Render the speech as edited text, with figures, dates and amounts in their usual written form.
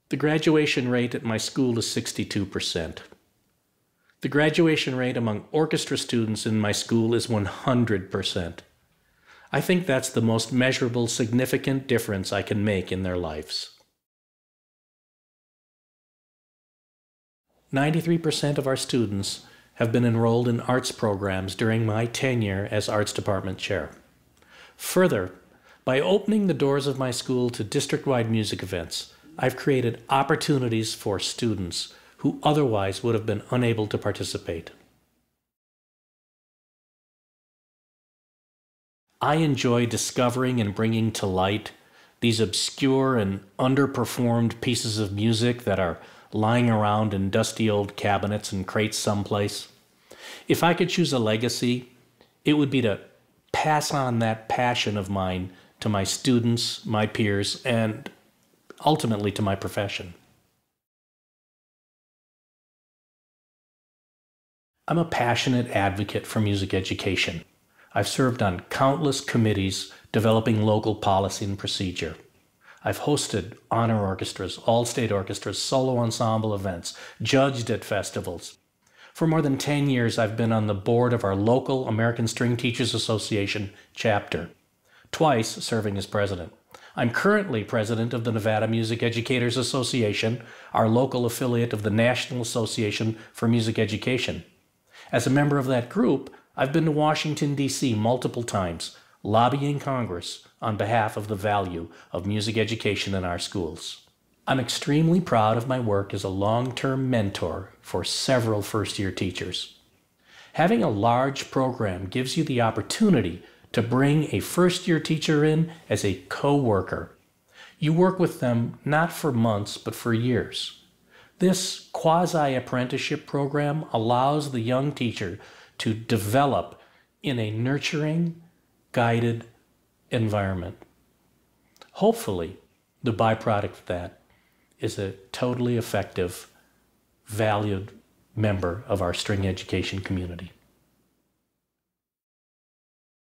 The graduation rate at my school is 62%. The graduation rate among orchestra students in my school is 100%. I think that's the most measurable, significant difference I can make in their lives. 93% of our students have been enrolled in arts programs during my tenure as Arts Department Chair. Further, by opening the doors of my school to district-wide music events, I've created opportunities for students who otherwise would have been unable to participate. I enjoy discovering and bringing to light these obscure and underperformed pieces of music that are lying around in dusty old cabinets and crates someplace. If I could choose a legacy, it would be to pass on that passion of mine to my students, my peers, and ultimately to my profession. I'm a passionate advocate for music education. I've served on countless committees developing local policy and procedure. I've hosted honor orchestras, all-state orchestras, solo ensemble events, judged at festivals. For more than 10 years, I've been on the board of our local American String Teachers Association chapter, twice serving as president. I'm currently president of the Nevada Music Educators Association, our local affiliate of the National Association for Music Education. As a member of that group, I've been to Washington, D.C. multiple times, lobbying Congress on behalf of the value of music education in our schools. I'm extremely proud of my work as a long-term mentor for several first-year teachers. Having a large program gives you the opportunity to bring a first-year teacher in as a co-worker. You work with them not for months, but for years. This quasi-apprenticeship program allows the young teacher to develop in a nurturing, guided environment. Hopefully, the byproduct of that is a totally effective, valued member of our string education community.